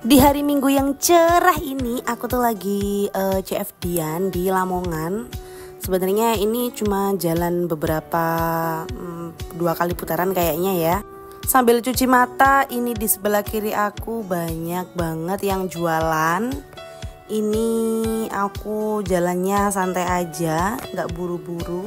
Di hari Minggu yang cerah ini aku tuh lagi CFD-an di Lamongan. Sebenarnya ini cuma jalan beberapa 2 kali putaran kayaknya ya. Sambil cuci mata, ini di sebelah kiri aku banyak banget yang jualan. Ini aku jalannya santai aja, nggak buru-buru.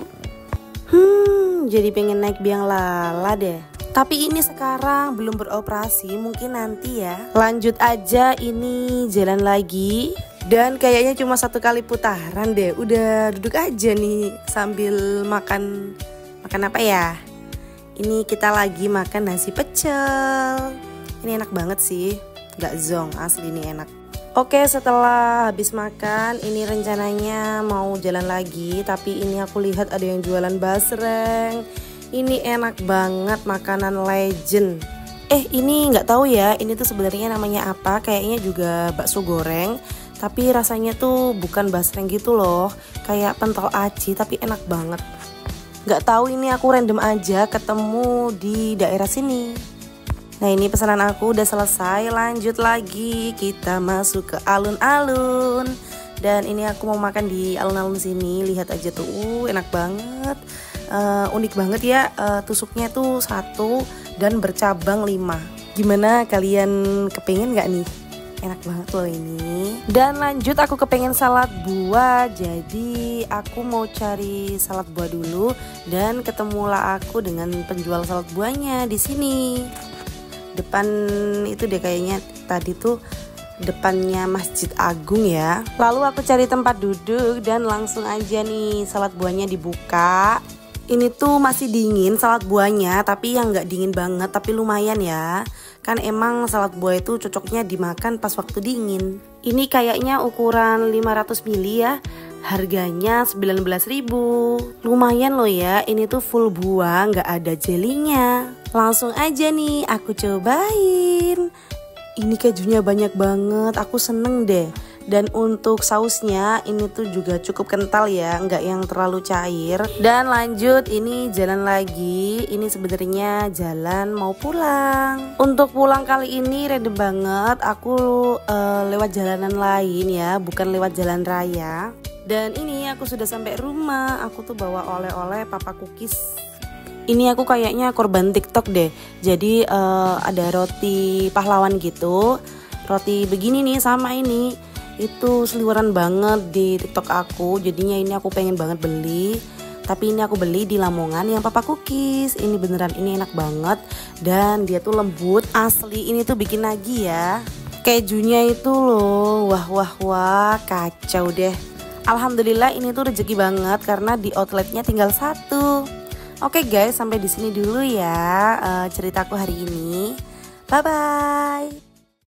Jadi pengen naik biang lala deh. Tapi ini sekarang belum beroperasi, mungkin nanti ya. Lanjut aja, ini jalan lagi. Dan kayaknya cuma 1 kali putaran deh. Udah duduk aja nih sambil makan apa ya? Ini kita lagi makan nasi pecel. Ini enak banget sih, gak zong, asli ini enak. Oke, setelah habis makan, ini rencananya mau jalan lagi. Tapi ini aku lihat ada yang jualan basreng. Ini enak banget, makanan legend. Ini nggak tahu ya, ini tuh sebenarnya namanya apa? Kayaknya juga bakso goreng, tapi rasanya tuh bukan basreng gitu loh, kayak pentol aci tapi enak banget. Nggak tahu, ini aku random aja ketemu di daerah sini. Nah, ini pesanan aku udah selesai, lanjut lagi kita masuk ke alun-alun. Dan ini aku mau makan di alun-alun sini, lihat aja tuh, enak banget. Unik banget ya, tusuknya tuh 1 dan bercabang 5. Gimana, kalian kepengen gak nih? Enak banget loh ini. Dan lanjut aku kepengen salad buah, jadi aku mau cari salad buah dulu. Dan ketemulah aku dengan penjual salad buahnya di sini. Depan itu deh kayaknya, tadi tuh depannya Masjid Agung ya. Lalu aku cari tempat duduk dan langsung aja nih salad buahnya dibuka. Ini tuh masih dingin salad buahnya, tapi yang nggak dingin banget, tapi lumayan ya. Kan emang salad buah itu cocoknya dimakan pas waktu dingin. Ini kayaknya ukuran 500 ml ya. Harganya 19.000. Lumayan loh ya, ini tuh full buah, nggak ada jelinya. Langsung aja nih aku cobain. Ini kejunya banyak banget, aku seneng deh. Dan untuk sausnya ini tuh juga cukup kental ya, nggak yang terlalu cair. Dan lanjut, ini jalan lagi. Ini sebenarnya jalan mau pulang. Untuk pulang kali ini random banget. Aku lewat jalanan lain ya, bukan lewat jalan raya. Dan ini aku sudah sampai rumah. Aku tuh bawa oleh-oleh papa cookies. Ini aku kayaknya korban TikTok deh. Jadi ada roti pahlawan gitu. Roti begini nih sama ini. Itu seliweran banget di TikTok aku. Jadinya ini aku pengen banget beli. Tapi ini aku beli di Lamongan yang papa cookies. Ini beneran, ini enak banget. Dan dia tuh lembut, asli. Ini tuh bikin nagih ya. Kejunya itu loh, wah, kacau deh. Alhamdulillah ini tuh rezeki banget karena di outletnya tinggal 1. Oke guys, sampai di sini dulu ya ceritaku hari ini. Bye bye.